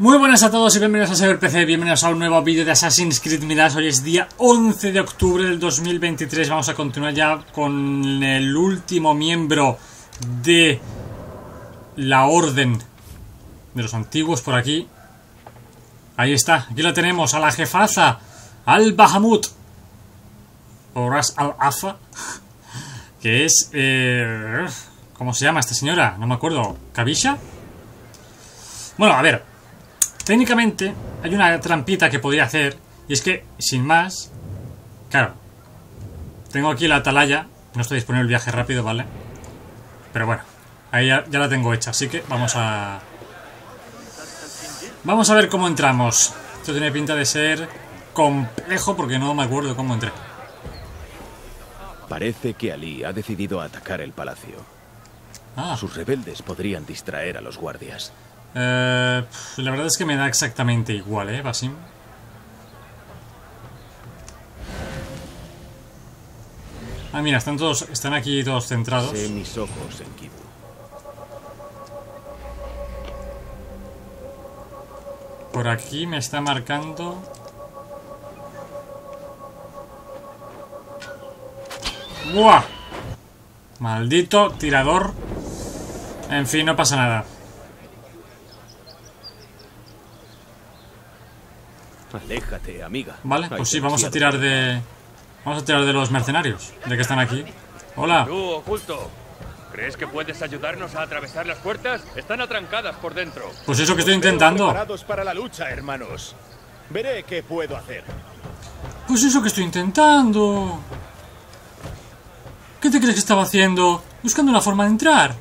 Muy buenas a todos y bienvenidos a CyberPC, bienvenidos a un nuevo vídeo de Assassin's Creed Mirage. Hoy es día 11 de octubre del 2023. Vamos a continuar ya con el último miembro de la Orden de los Antiguos por aquí. Ahí está, aquí la tenemos, a la jefaza, Al-Bahamut, o Ras Al-Afa, que es... ¿cómo se llama esta señora? No me acuerdo. ¿Kabisha? Bueno, a ver, técnicamente hay una trampita que podría hacer, y es que, sin más, claro, tengo aquí la atalaya, no está disponible el viaje rápido, ¿vale? Pero bueno, ahí ya la tengo hecha, así que vamos a ver cómo entramos. Esto tiene pinta de ser complejo porque no me acuerdo cómo entré. Parece que Ali ha decidido atacar el palacio. Sus rebeldes podrían distraer a los guardias. La verdad es que me da exactamente igual, Basim. Ah, mira, están aquí todos centrados. Sé mis ojos, Enkidu. Por aquí me está marcando. ¡Buah! Maldito tirador. En fin, no pasa nada. Aléjate, amiga. Vale, pues sí, vamos a tirar de los mercenarios, de que están aquí. Hola. Tú, oculto. ¿Crees que puedes ayudarnos a atravesar las puertas? Están atrancadas por dentro. Pues eso que estoy intentando. Preparados para la lucha, hermanos. Veré qué puedo hacer. Pues eso que estoy intentando. ¿Qué te crees que estaba haciendo? Buscando una forma de entrar.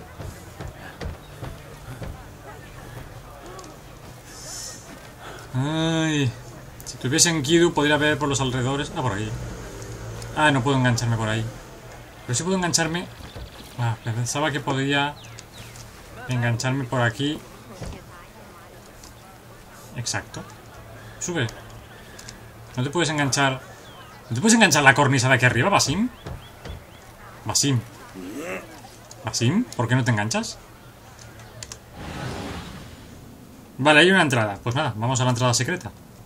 Ay. Si tuviese Enkidu podría ver por los alrededores. Ah, por ahí. Ah, no puedo engancharme por ahí. Pero sí puedo engancharme. Ah, pensaba que podía engancharme por aquí. Exacto. Sube. ¿No te puedes enganchar? ¿No te puedes enganchar la cornisa de aquí arriba, Basim? Basim. Basim, ¿por qué no te enganchas? Vale, hay una entrada. Pues nada, vamos a la entrada secreta.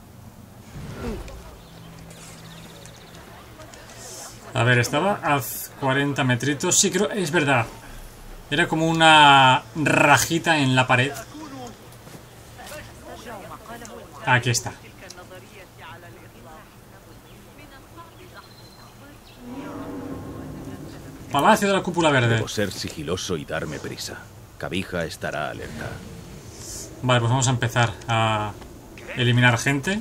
A ver, estaba a 40 metritos. Sí, creo, es verdad. Era como una rajita en la pared. Aquí está. Palacio de la Cúpula Verde. Debo ser sigiloso y darme prisa. Kabisha estará alerta. Vale, pues vamos a empezar a eliminar gente.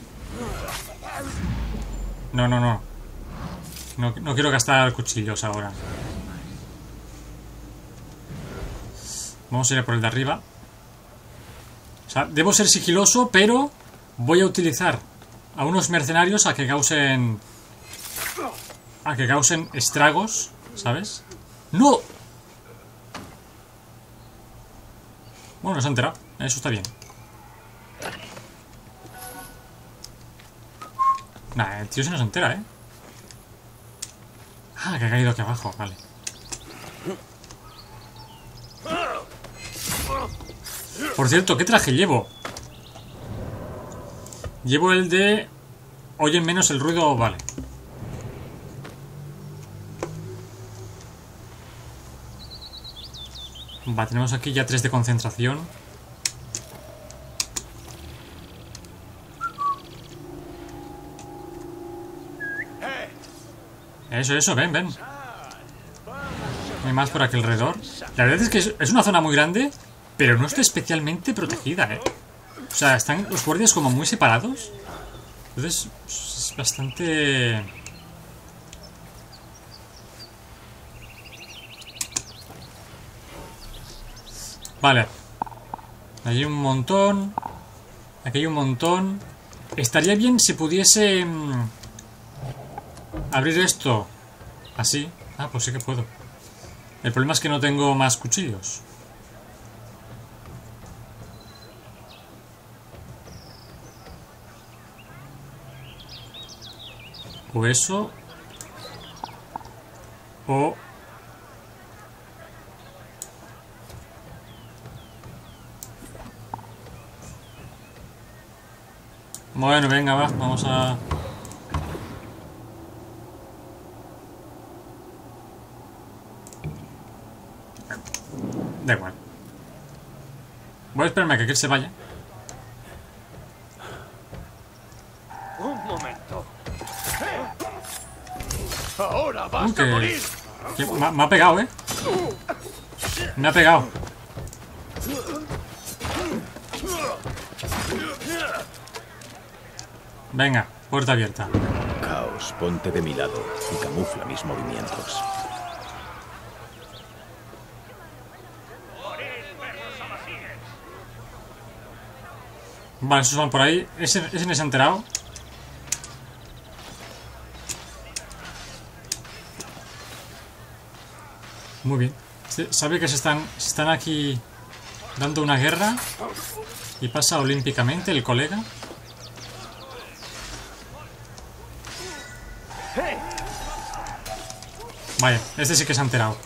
No quiero gastar cuchillos ahora. Vamos a ir a por el de arriba. O sea, debo ser sigiloso, pero voy a utilizar a unos mercenarios a que causen estragos, ¿sabes? ¡No! Bueno, se ha enterado. Eso está bien. Nah, el tío se nos entera, ¿eh? Ah, que ha caído aquí abajo, vale. Por cierto, ¿qué traje llevo? Llevo el de... Oyen menos el ruido, vale. Va, tenemos aquí ya 3 de concentración. Eso, ven. Hay más por aquí alrededor. La verdad es que es una zona muy grande, pero no está especialmente protegida, O sea, están los guardias como muy separados. Entonces, es bastante... Vale. Allí hay un montón. Aquí hay un montón. Estaría bien si pudiese... abrir esto así. Ah, pues sí que puedo. El problema es que no tengo más cuchillos. O eso. O... Bueno, venga, va. Vamos a... Da igual. Voy a esperarme a que aquel se vaya. Un momento. Ahora vas a morir. Me ha pegado, ¿eh? Me ha pegado. Venga, puerta abierta. Caos, ponte de mi lado y camufla mis movimientos. Vale, esos van por ahí. Ese no se ha enterado. Muy bien. Sabe que se están aquí dando una guerra. Y pasa olímpicamente el colega. Vaya, este sí que se ha enterado.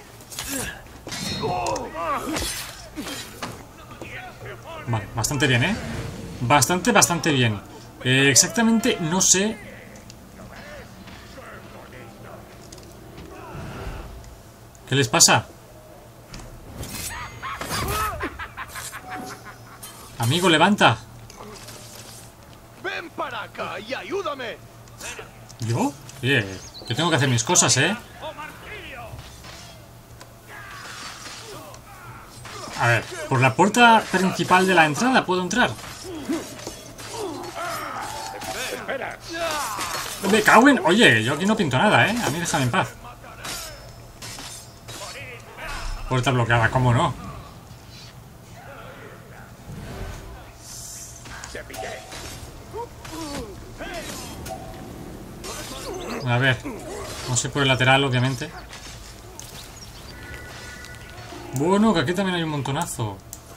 Vale, bastante bien, ¿eh? Bastante bien. Exactamente no sé... ¿Qué les pasa? Amigo, levanta. Ven para acá y ayúdame. ¿Yo? Oye, yo tengo que hacer mis cosas, ¿eh? A ver, por la puerta principal de la entrada puedo entrar. Me cago en... Oye, yo aquí no pinto nada, ¿eh? A mí déjame en paz. Puerta bloqueada, ¿cómo no? A ver, no sé por el lateral, obviamente. Bueno, que aquí también hay un montonazo.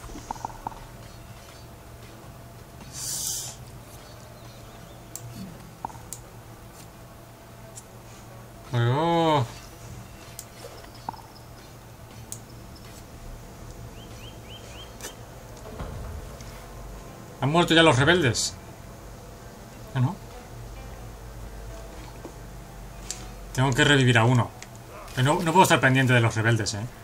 Oh. ¿Han muerto ya los rebeldes? ¿Ah, no? Tengo que revivir a uno. No puedo estar pendiente de los rebeldes, ¿eh?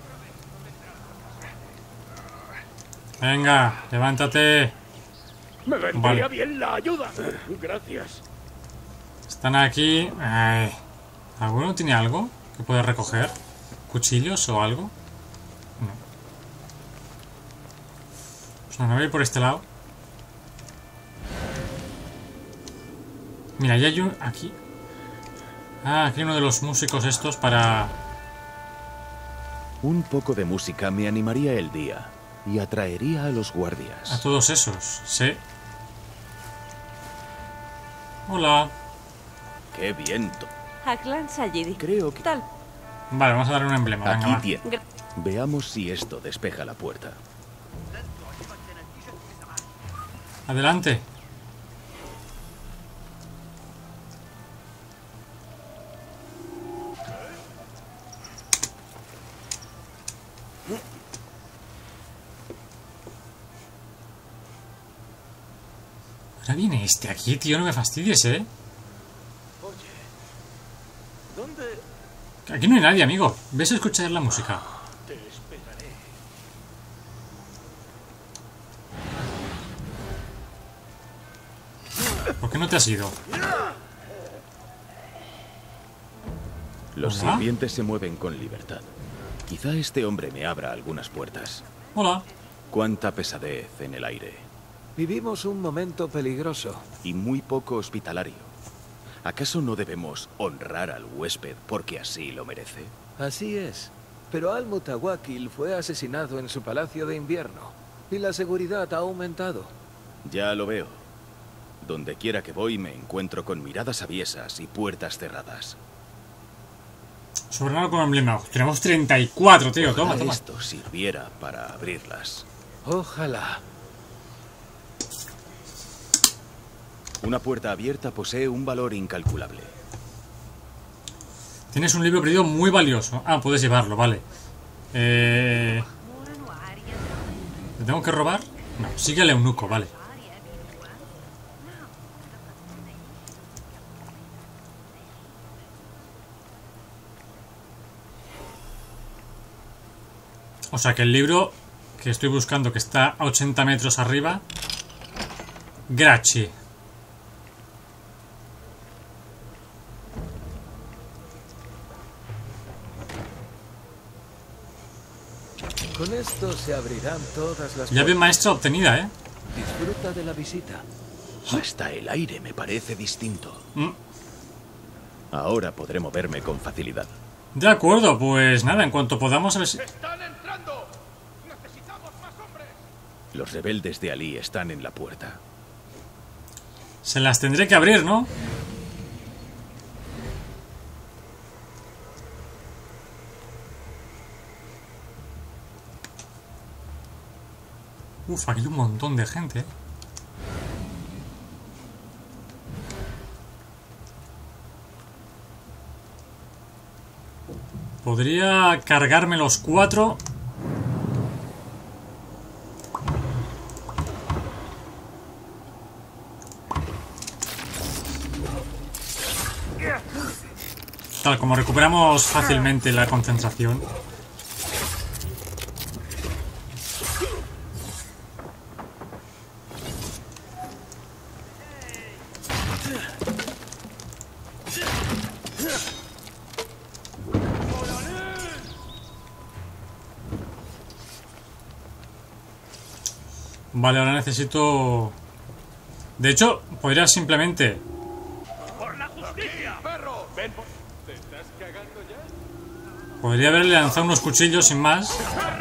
Venga, levántate. Me vendría bien la ayuda. Gracias. Están aquí. Ay. ¿Alguno tiene algo que pueda recoger? ¿Cuchillos o algo? No. Pues no, me voy por este lado. Mira, ya hay un... Aquí. Ah, aquí hay uno de los músicos estos para... Un poco de música me animaría el día y atraería a los guardias. A todos esos, sí. Hola. ¡Qué viento! Aklan Sayidi. Creo que... Tal. Vale, vamos a darle un emblema. Venga, va. Aquí tiene. Veamos si esto despeja la puerta. Adelante. Ahora viene este aquí, tío, no me fastidies, ¿eh? ¿Dónde Aquí no hay nadie, amigo. Ves a escuchar la música. te esperaré? ¿Por qué no te has ido? Los Hola. sirvientes se mueven con libertad. Quizá este hombre me abra algunas puertas. Hola. Cuánta pesadez en el aire. Vivimos un momento peligroso. Y muy poco hospitalario. ¿Acaso no debemos honrar al huésped porque así lo merece? Así es. Pero Al-Mutawakil fue asesinado en su palacio de invierno. Y la seguridad ha aumentado. Ya lo veo. Donde quiera que voy me encuentro con miradas aviesas y puertas cerradas. Sobrenado con emblema. Tenemos 34, tío. Toma, Ojalá toma. esto sirviera para abrirlas. Ojalá. Una puerta abierta posee un valor incalculable. Tienes un libro perdido muy valioso. Ah, puedes llevarlo, vale. ¿Le tengo que robar? No, sigue al eunuco, vale. O sea que el libro que estoy buscando, que está a 80 metros arriba. Grazie. Con esto se abrirán todas las Llave maestra obtenida, ¿eh? Disfruta de la visita. Hasta el aire me parece distinto. Ahora podré moverme con facilidad. De acuerdo, pues nada, en cuanto podamos a ver si... ¡Están entrando! ¡Necesitamos más hombres! Los rebeldes de Ali están en la puerta. Se las tendré que abrir, ¿no? Uf, aquí hay un montón de gente, ¿eh? Podría cargarme los 4. Tal como recuperamos fácilmente la concentración. Vale, ahora necesito... De hecho, podría simplemente... ¡Por la justicia! ¡Perro! ¡Ven! ¿Te estás cagando ya? Podría haberle lanzado unos cuchillos sin más.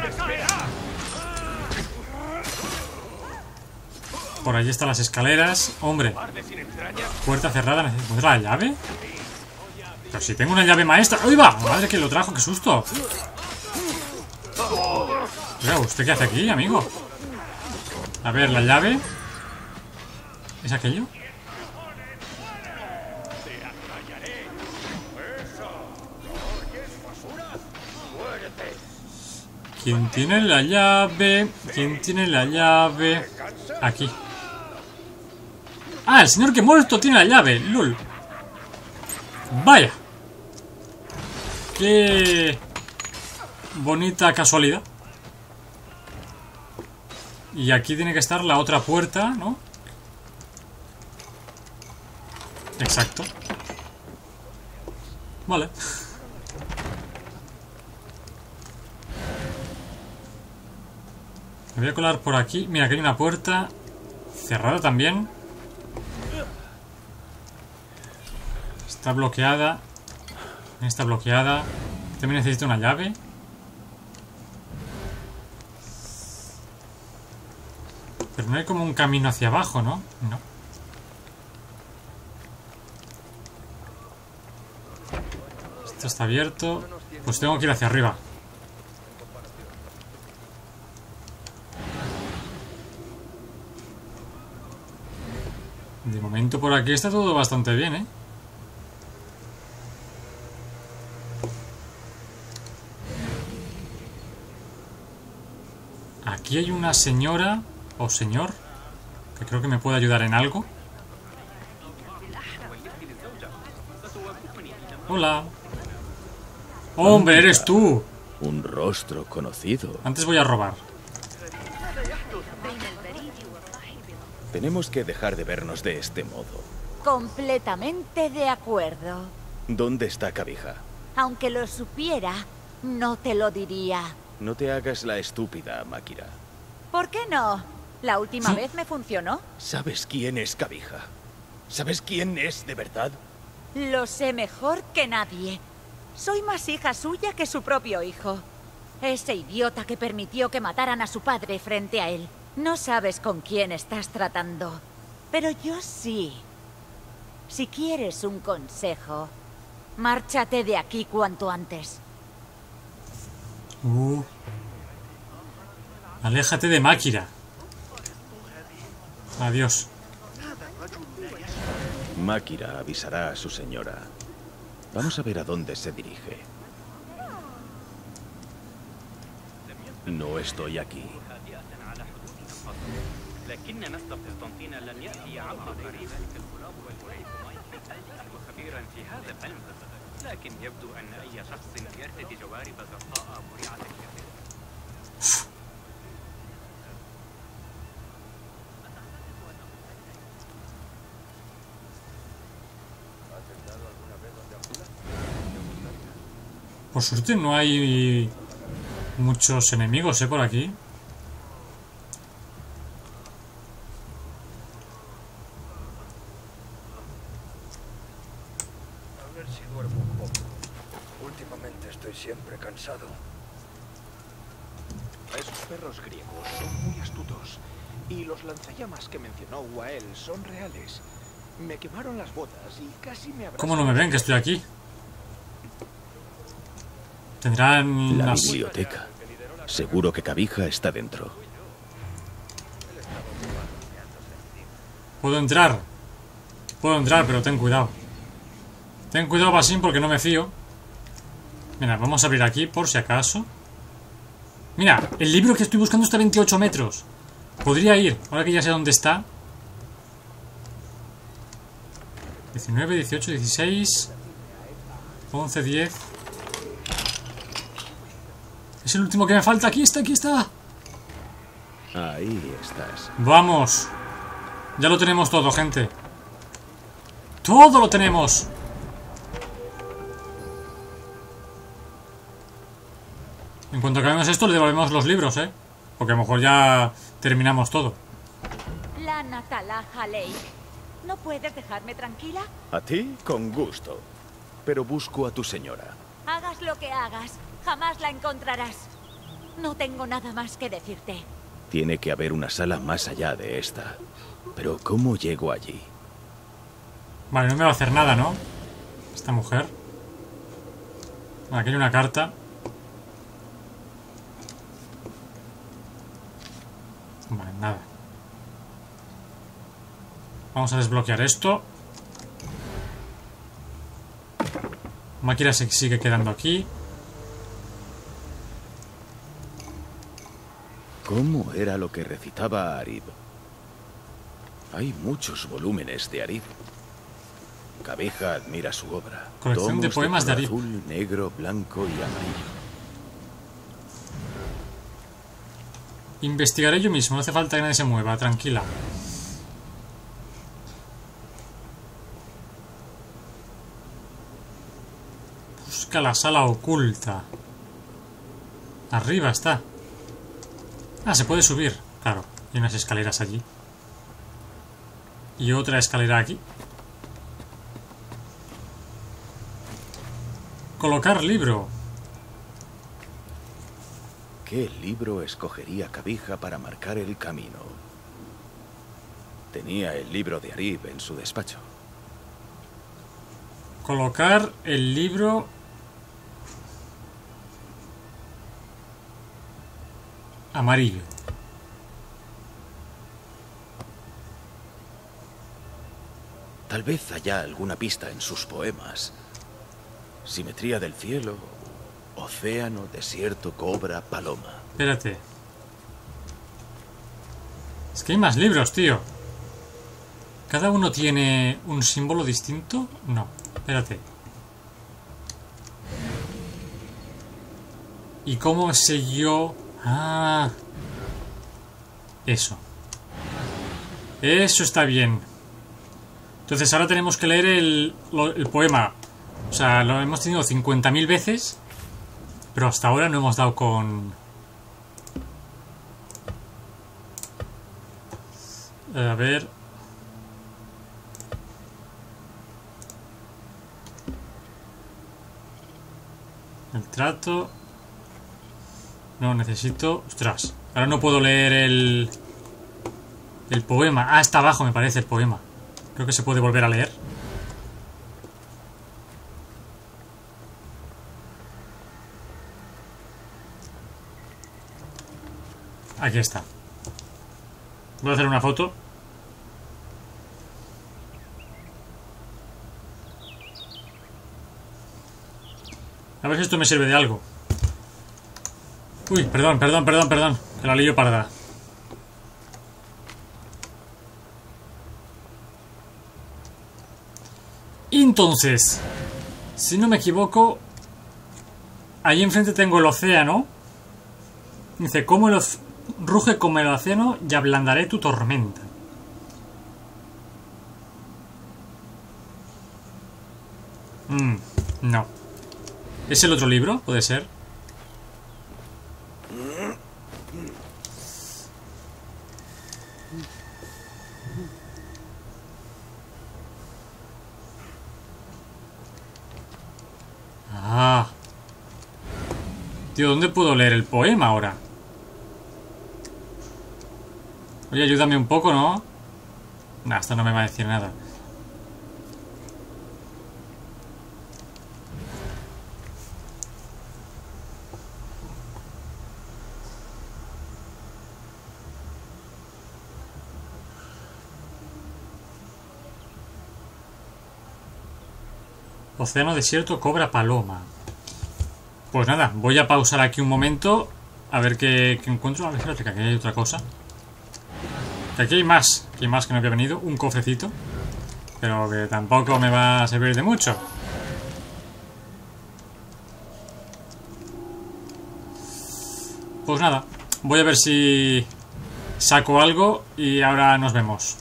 Por allí están las escaleras. Hombre. Puerta cerrada. ¿Necesito encontrar la llave? Pero si tengo una llave maestra. ¡Uy, va! Madre que lo trajo, qué susto. Oiga, ¿usted qué hace aquí, amigo? A ver, la llave. ¿Es aquello? ¿Quién tiene la llave? ¿Quién tiene la llave? Aquí. Ah, el señor que ha muerto tiene la llave. ¡Lol! Vaya. Qué bonita casualidad. Y aquí tiene que estar la otra puerta, ¿no? Exacto. Vale. Me voy a colar por aquí. Mira, aquí hay una puerta cerrada también. Está bloqueada. Está bloqueada. También necesito una llave. Pero no hay como un camino hacia abajo, ¿no? No. Esto está abierto. Pues tengo que ir hacia arriba. De momento por aquí está todo bastante bien, ¿eh? Aquí hay una señora o señor que creo que me puede ayudar en algo. Hola. ¡Hombre, eres tú! Un rostro conocido. Antes voy a robar. Tenemos que dejar de vernos de este modo. Completamente de acuerdo. ¿Dónde está Kabija? Aunque lo supiera, no te lo diría. No te hagas la estúpida, Makira. ¿Por qué no? La última vez me funcionó. ¿Sabes quién es Kabija? ¿Sabes quién es de verdad? Lo sé mejor que nadie. Soy más hija suya que su propio hijo. Ese idiota que permitió que mataran a su padre frente a él. No sabes con quién estás tratando. Pero yo sí. Si quieres un consejo, márchate de aquí cuanto antes. Aléjate de Makira. Adiós. Makira avisará a su señora. Vamos a ver a dónde se dirige. No estoy aquí. Por suerte no hay muchos enemigos, por aquí. A ver si duermo un poco. Últimamente estoy siempre cansado. Esos perros griegos son muy astutos. Y los lanzallamas que mencionó Wael son reales. Me quemaron las botas y casi me abrazaron. ¿Cómo no me ven que estoy aquí? Tendrán la biblioteca. Seguro que Kabija está dentro. Puedo entrar. Puedo entrar, pero ten cuidado. Ten cuidado, Basim, porque no me fío. Mira, vamos a abrir aquí por si acaso. Mira, el libro que estoy buscando está a 28 metros. Podría ir, ahora que ya sé dónde está. 19, 18, 16 11, 10. Es el último que me falta. Aquí está, aquí está. Ahí estás. Vamos. Ya lo tenemos todo, gente. Todo lo tenemos. En cuanto acabemos esto, le devolvemos los libros, porque a lo mejor ya terminamos todo. La Natalaja Lake. ¿No puedes dejarme tranquila? ¿A ti? Con gusto. Pero busco a tu señora. Hagas lo que hagas, jamás la encontrarás. No tengo nada más que decirte. Tiene que haber una sala más allá de esta. Pero ¿cómo llego allí? Vale, no me va a hacer nada, ¿no? Esta mujer. Vale, aquí hay una carta. Vale, nada. Vamos a desbloquear esto. Máquina se sigue quedando aquí. ¿Cómo era lo que recitaba Arib? Hay muchos volúmenes de Arib. Kabija admira su obra. Colección de poemas de Arib. Azul, negro, blanco y amarillo. Investigaré yo mismo, no hace falta que nadie se mueva, tranquila. Busca la sala oculta. Arriba está. Ah, se puede subir. Claro, hay unas escaleras allí. Y otra escalera aquí. Colocar libro. ¿Qué libro escogería Kabija para marcar el camino? Tenía el libro de Arib en su despacho. Colocar el libro... amarillo. Tal vez haya alguna pista en sus poemas. Simetría del cielo, océano, desierto, cobra, paloma. Espérate. Es que hay más libros, tío. ¿Cada uno tiene un símbolo distinto? No, espérate. ¿Y cómo sé yo? Ah, eso. Eso está bien. Entonces ahora tenemos que leer el poema. O sea, lo hemos tenido 50.000 veces, pero hasta ahora no hemos dado con... A ver... El trato... No, necesito... Ostras, ahora no puedo leer el poema. Ah, está abajo me parece el poema. Creo que se puede volver a leer. Aquí está. Voy a hacer una foto. A ver si esto me sirve de algo. Uy, perdón. Que la lío parda. Entonces, si no me equivoco, ahí enfrente tengo el océano. Dice, ruge como el océano y ablandaré tu tormenta. No. ¿Es el otro libro? Puede ser. Ah. Tío, ¿dónde puedo leer el poema ahora? Oye, ayúdame un poco, ¿no? Nah, esto no me va a decir nada. Océano desierto, cobra paloma. Pues nada, voy a pausar aquí un momento. A ver qué encuentro. A ver, espérate, que aquí hay otra cosa. Que aquí hay más. Aquí hay más que no había venido. Un cofrecito. Pero que tampoco me va a servir de mucho. Pues nada, voy a ver si saco algo y ahora nos vemos.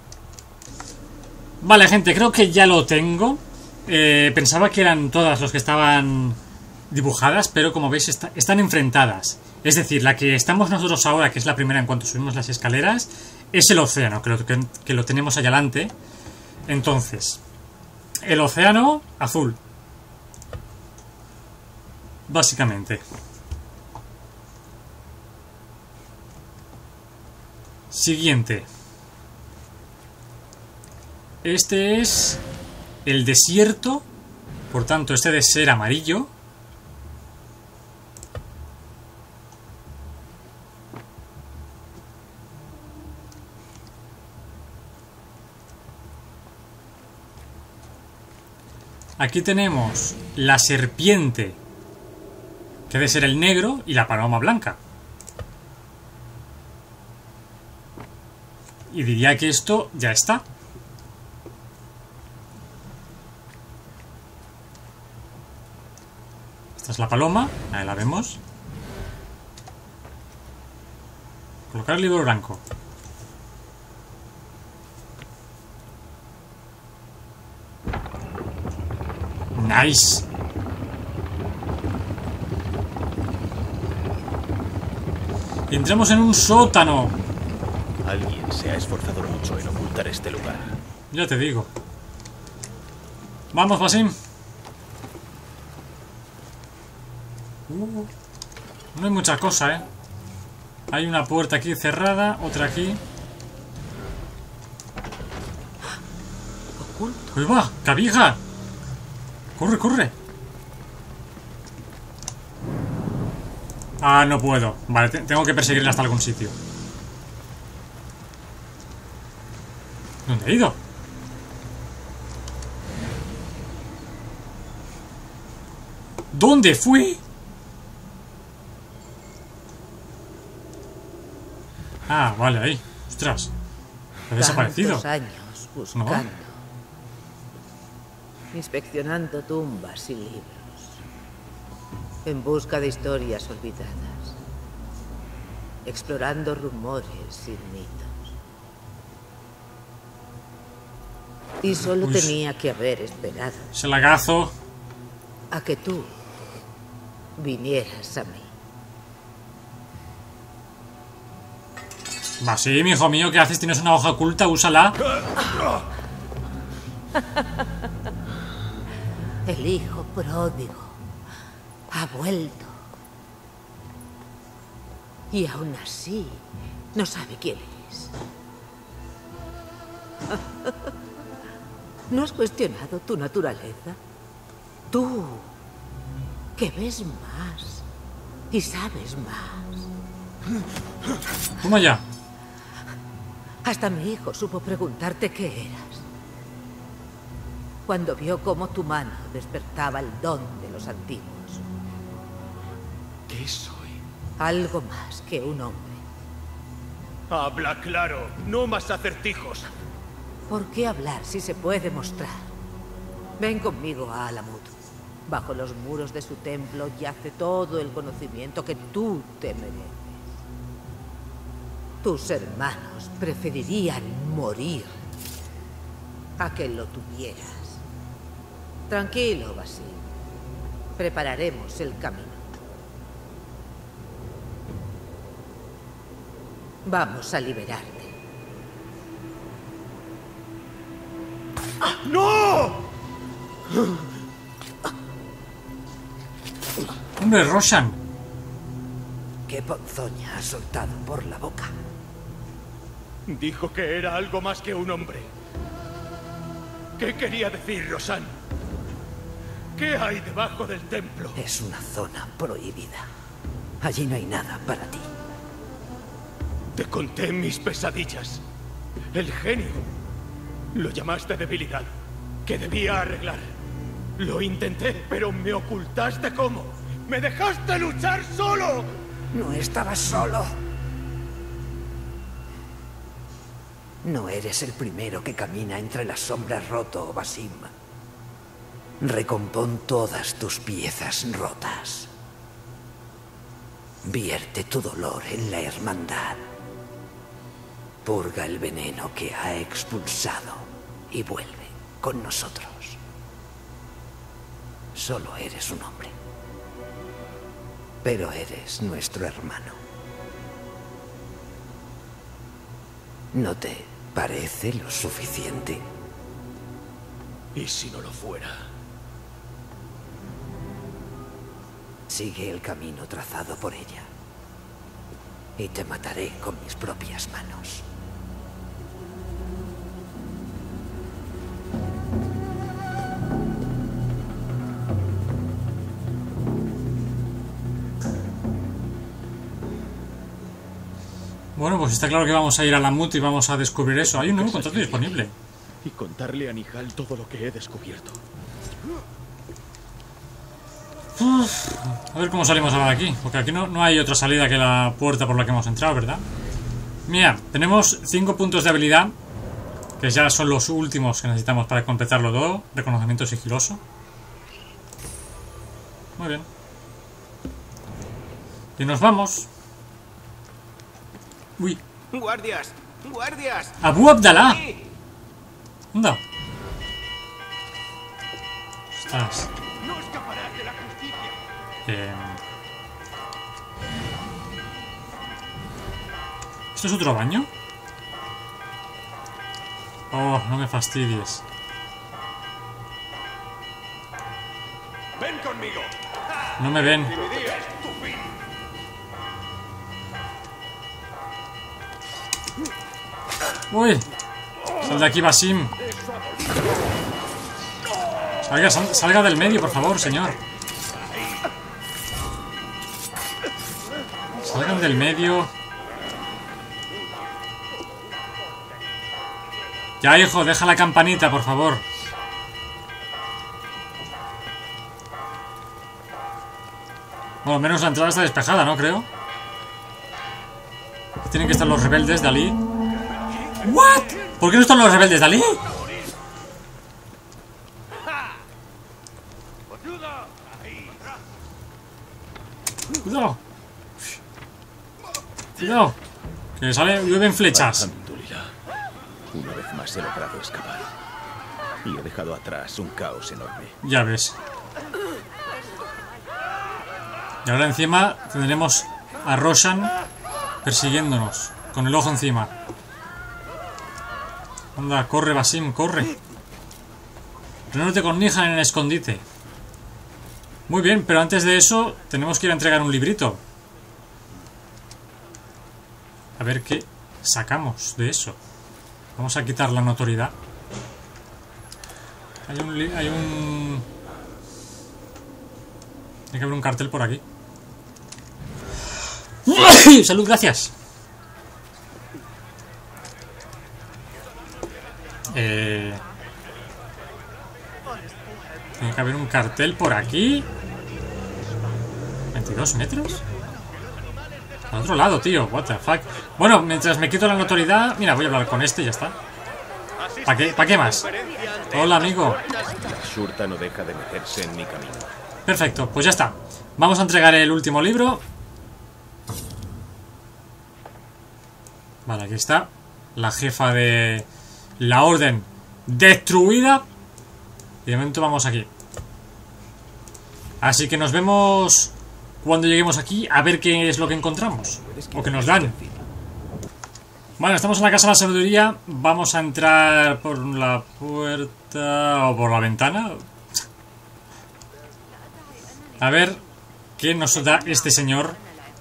Vale, gente, creo que ya lo tengo. Pensaba que eran todas los que estaban dibujadas, pero como veis están enfrentadas. Es decir, la que estamos nosotros ahora, que es la primera en cuanto subimos las escaleras, es el océano, que lo tenemos allá adelante. Entonces, el océano azul, básicamente. Siguiente. Este es el desierto, por tanto este debe ser amarillo. Aquí tenemos la serpiente, que debe ser el negro, y la paloma blanca. Y diría que esto ya está. Esta es la paloma, ahí la vemos. Colocar el libro blanco. Nice. Y entramos en un sótano. Alguien se ha esforzado mucho en ocultar este lugar. Ya te digo. Vamos, Basim. No hay mucha cosa, ¿eh? Hay una puerta aquí cerrada, otra aquí. Oculto. ¡Uy, va! ¡Cabija! ¡Corre, corre! Ah, no puedo. Vale, tengo que perseguirla hasta algún sitio. ¿Dónde ha ido? ¿Dónde fue? Ah, vale, ahí. Ostras. Ha desaparecido. Tantos años buscando. Inspeccionando tumbas y libros. En busca de historias olvidadas. Explorando rumores y mitos. Y solo tenía que haber esperado. Ese lagazo. A que tú vinieras a mí. Va, sí, mi hijo mío, ¿qué haces? ¿Tienes una hoja oculta? Úsala. El hijo pródigo ha vuelto. Y aún así no sabe quién es. ¿No has cuestionado tu naturaleza? Tú, que ves más y sabes más. Toma ya. Hasta mi hijo supo preguntarte qué eras. Cuando vio cómo tu mano despertaba el don de los antiguos. ¿Qué soy? Algo más que un hombre. Habla claro, no más acertijos. ¿Por qué hablar si se puede mostrar? Ven conmigo a Alamut. Bajo los muros de su templo yace todo el conocimiento que tú te mereces. Tus hermanos preferirían morir a que lo tuvieras. Tranquilo, Basim. Prepararemos el camino. Vamos a liberarte. ¡No! ¡Hombre, Roshan! ¿Qué ponzoña ha soltado por la boca? Dijo que era algo más que un hombre. ¿Qué quería decir, Rosan? ¿Qué hay debajo del templo? Es una zona prohibida. Allí no hay nada para ti. Te conté mis pesadillas. El genio. Lo llamaste debilidad, que debía arreglar. Lo intenté, pero me ocultaste cómo. ¡Me dejaste luchar solo! No estabas solo. No eres el primero que camina entre las sombras roto, Basim. Recompón todas tus piezas rotas. Vierte tu dolor en la hermandad. Purga el veneno que ha expulsado y vuelve con nosotros. Solo eres un hombre. Pero eres nuestro hermano. ¿No te parece lo suficiente? ¿Y si no lo fuera? Sigue el camino trazado por ella. Y te mataré con mis propias manos. Bueno, pues está claro que vamos a ir a la MUT y vamos a descubrir eso. Hay un nuevo contrato disponible. Y contarle a Nihal todo lo que he descubierto. A ver cómo salimos ahora de aquí. Porque aquí no hay otra salida que la puerta por la que hemos entrado, ¿verdad? Mira, tenemos 5 puntos de habilidad, que ya son los últimos que necesitamos para completarlo todo. Reconocimiento sigiloso. Muy bien. Y nos vamos. Uy. ¡Guardias! ¡Guardias! ¡Abu Abdalá! Anda. Ostras. ¡No escaparás de la justicia! ¿Esto es otro baño? Oh, no me fastidies. ¡Ven conmigo! No me ven. Y mi día es tu fin. ¡Uy! Sal de aquí, Basim. Salga del medio, por favor, señor. Salgan del medio. Ya, hijo, deja la campanita, por favor. Bueno, al menos la entrada está despejada, ¿no? Creo. Tienen que estar los rebeldes de Ali. ¿What? ¿Por qué no están los rebeldes de Ali? Cuidado. Cuidado. Que llueven flechas. Alhamdulillah. Una vez más he logrado escapar. Y he dejado atrás un caos enorme. Ya ves. Y ahora encima tendremos a Roshan persiguiéndonos, con el ojo encima. Anda, corre, Basim, corre. Reúnete con Nihal en el escondite. Muy bien, pero antes de eso tenemos que ir a entregar un librito. A ver qué sacamos de eso. Vamos a quitar la notoriedad. Hay que haber un cartel por aquí. ¡Salud, gracias! Tiene que haber un cartel por aquí. 22 metros. Al otro lado, tío. What the fuck. Bueno, mientras me quito la notoriedad. Mira, voy a hablar con este y ya está. ¿Para qué más? Hola, amigo. La Shurta no deja de meterse en mi camino. Perfecto, pues ya está. Vamos a entregar el último libro. Vale, aquí está la jefa de la orden destruida. Y de momento vamos aquí. Así que nos vemos cuando lleguemos aquí a ver qué es lo que encontramos o que nos dan. Bueno, estamos en la casa de la sabiduría. Vamos a entrar por la puerta o por la ventana. A ver qué nos da este señor.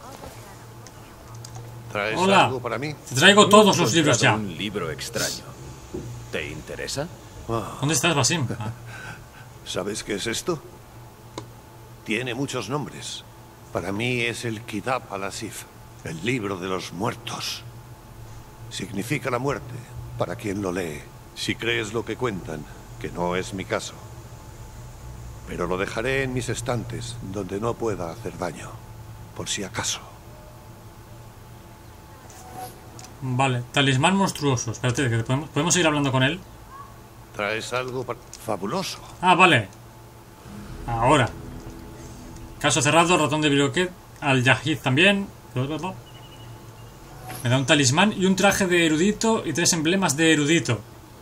¿Traes Hola, algo para mí? te traigo todos los libros ya. Un libro extraño. ¿Te interesa? ¿Dónde estás, Basim? ¿Sabes qué es esto? Tiene muchos nombres. Para mí es el Kitab al-Asif, el libro de los muertos. Significa la muerte para quien lo lee. Si crees lo que cuentan, que no es mi caso. Pero lo dejaré en mis estantes, donde no pueda hacer daño, por si acaso. Vale, talismán monstruoso. Espérate, que ¿podemos seguir hablando con él? ¿Traes algo fabuloso? Ah, vale. Ahora. Caso cerrado, ratón de Biroquet, al-Yahid también. Me da un talismán y un traje de erudito y 3 emblemas de erudito.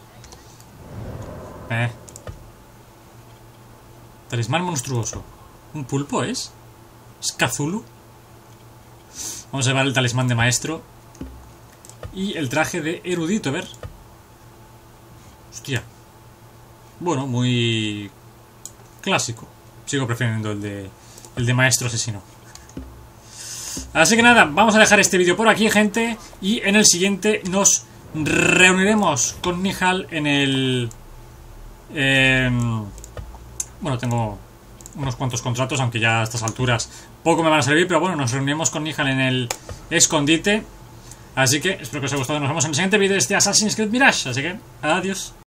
Talismán monstruoso. ¿Un pulpo es? ¿Es Cthulhu? Vamos a llevar el talismán de maestro. Y el traje de erudito, a ver. Hostia. Bueno, muy clásico. Sigo prefiriendo el de maestro asesino. Así que nada, vamos a dejar este vídeo por aquí, gente. Y en el siguiente nos reuniremos con Nihal en el... bueno, tengo unos cuantos contratos, aunque ya a estas alturas poco me van a servir. Pero bueno, nos reuniremos con Nihal en el escondite. Así que espero que os haya gustado. Nos vemos en el siguiente vídeo de este Assassin's Creed Mirage. Así que, adiós.